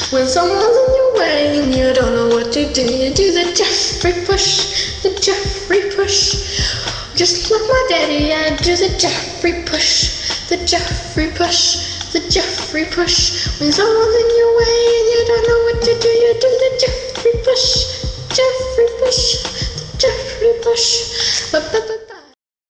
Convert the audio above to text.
When someone's in your way and you don't know what to do, you do the Jeffrey push, the Jeffrey push. Just like my daddy, I do the Jeffrey push, the Jeffrey push, the Jeffrey push. When someone's in your way and you don't know what to do, you